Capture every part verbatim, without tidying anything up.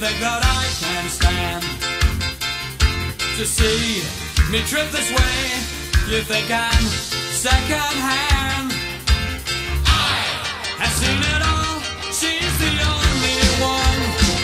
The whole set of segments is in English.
think that I can stand to see me trip this way? You think I'm second hand? I have seen it all. She's the only one.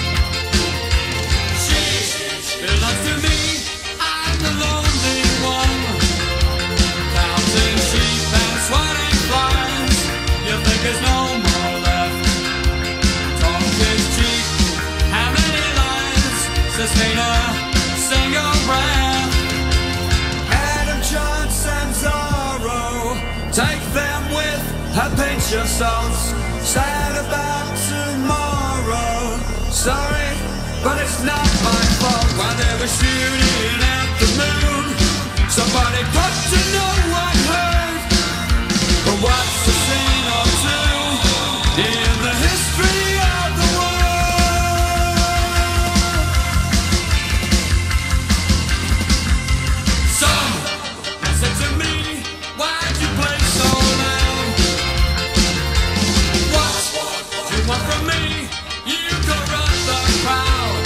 She belongs to me. I'm the lonely one. Counting sheep and swatting flies. You think there's no more left? Talk is cheap. How many lives sustain a single breath? Adam, Chance and Zorro, take them with a pinch of salt. Sad about tomorrow. Sorry, but it's not my fault. While they were shooting at the moon, somebody got to know I heard. But what's a scene or two in the history of the world? Some have said to me, why'd you play so loud? What do you want from me? You corrupt the crowd.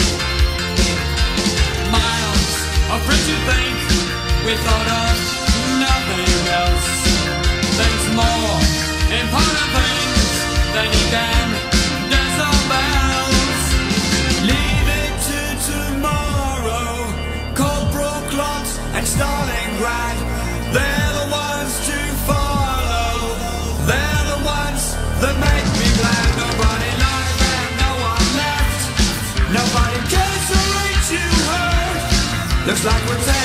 Miles of bridge, you think we thought of nothing else. There's more important things than you can decibels. Leave it to tomorrow. Corporal Klotz and Stalingrad, they're the ones to follow. They're the ones that make me glad. Nobody live and no one left. Nobody cares to rate you hurt. Looks like we're